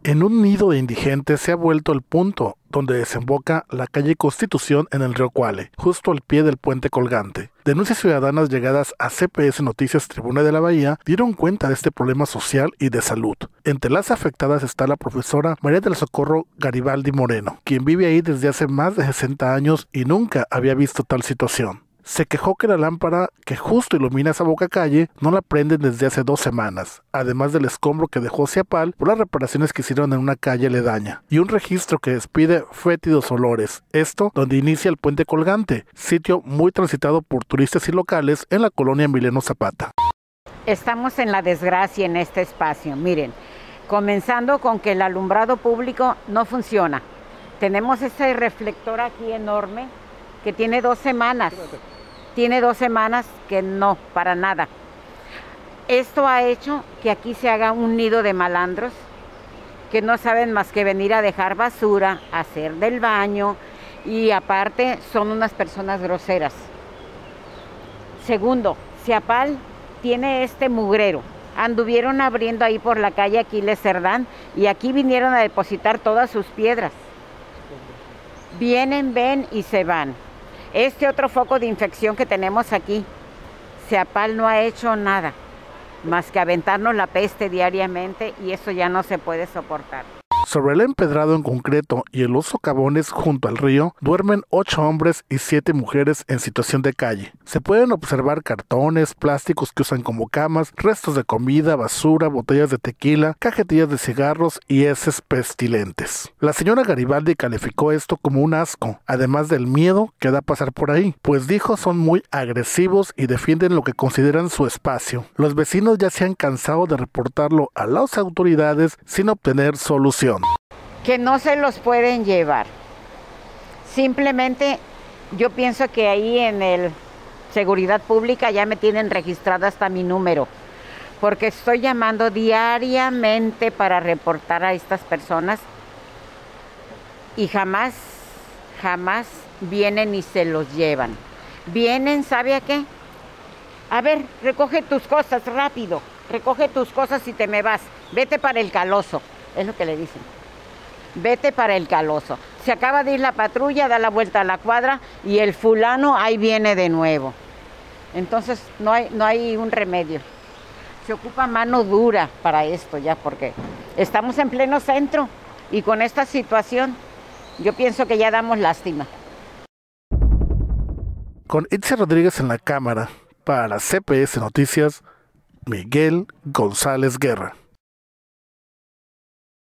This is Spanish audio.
En un nido de indigentes se ha vuelto el punto donde desemboca la calle Constitución en el río Cuale, justo al pie del puente colgante. Denuncias ciudadanas llegadas a CPS Noticias Tribuna de la Bahía dieron cuenta de este problema social y de salud. Entre las afectadas está la profesora María del Socorro Garibaldi Moreno, quien vive ahí desde hace más de 60 años y nunca había visto tal situación. Se quejó que la lámpara que justo ilumina esa boca calle no la prenden desde hace 2 semanas, además del escombro que dejó Ciapal por las reparaciones que hicieron en una calle aledaña, y un registro que despide fétidos olores, esto donde inicia el puente colgante, sitio muy transitado por turistas y locales en la colonia Emiliano Zapata. Estamos en la desgracia en este espacio, miren, comenzando con que el alumbrado público no funciona. Tenemos este reflector aquí enorme que tiene 2 semanas. Tiene 2 semanas que no, para nada. Esto ha hecho que aquí se haga un nido de malandros que no saben más que venir a dejar basura, hacer del baño y aparte son unas personas groseras. Segundo, Ciapal tiene este mugrero. Anduvieron abriendo ahí por la calle Aquiles Cerdán y aquí vinieron a depositar todas sus piedras. Vienen, ven y se van. Este otro foco de infección que tenemos aquí, Ciapal no ha hecho nada más que aventarnos la peste diariamente y eso ya no se puede soportar. Sobre el empedrado en concreto y los socavones junto al río, duermen 8 hombres y 7 mujeres en situación de calle. Se pueden observar cartones, plásticos que usan como camas, restos de comida, basura, botellas de tequila, cajetillas de cigarros y heces pestilentes. La señora Garibaldi calificó esto como un asco, además del miedo que da pasar por ahí, pues dijo son muy agresivos y defienden lo que consideran su espacio. Los vecinos ya se han cansado de reportarlo a las autoridades sin obtener solución. Que no se los pueden llevar. Simplemente yo pienso que ahí en el Seguridad Pública ya me tienen registrado hasta mi número, porque estoy llamando diariamente para reportar a estas personas y jamás vienen y se los llevan. Vienen, ¿sabe a qué? A ver, recoge tus cosas rápido, recoge tus cosas y te me vas, vete para el Caloso. Es lo que le dicen. Vete para el Caloso. Se acaba de ir la patrulla, da la vuelta a la cuadra y el fulano ahí viene de nuevo. Entonces no hay un remedio. Se ocupa mano dura para esto ya porque estamos en pleno centro y con esta situación yo pienso que ya damos lástima. Con Itzia Rodríguez en la cámara, para CPS Noticias, Miguel González Guerra.